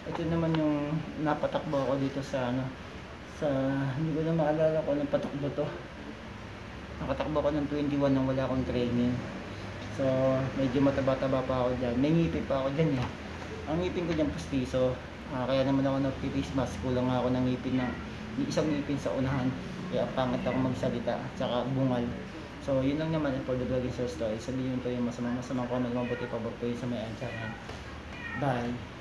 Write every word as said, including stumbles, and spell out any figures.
Ito naman yung napatakbo ako dito sa ano, sa hindi ko na maalala kung anong patakbo 'to. Nakatakbo ako ng twenty-one nang wala akong training. So, medyo mataba-taba pa ako diyan. May ngipin pa ako diyan, eh. Ang ngipin ko diyan pustiso, ah, kaya naman ako nagfi-face mask. Kulang nga ako ng ngipin ng isang ngipin sa unahan, kaya pangit ako magsalita, tsaka bungal. So, yun lang naman for the vlogging short story. Sabihin ko yung masamang masamang comment, mabuti pabor ko yun sa may answer. Bye!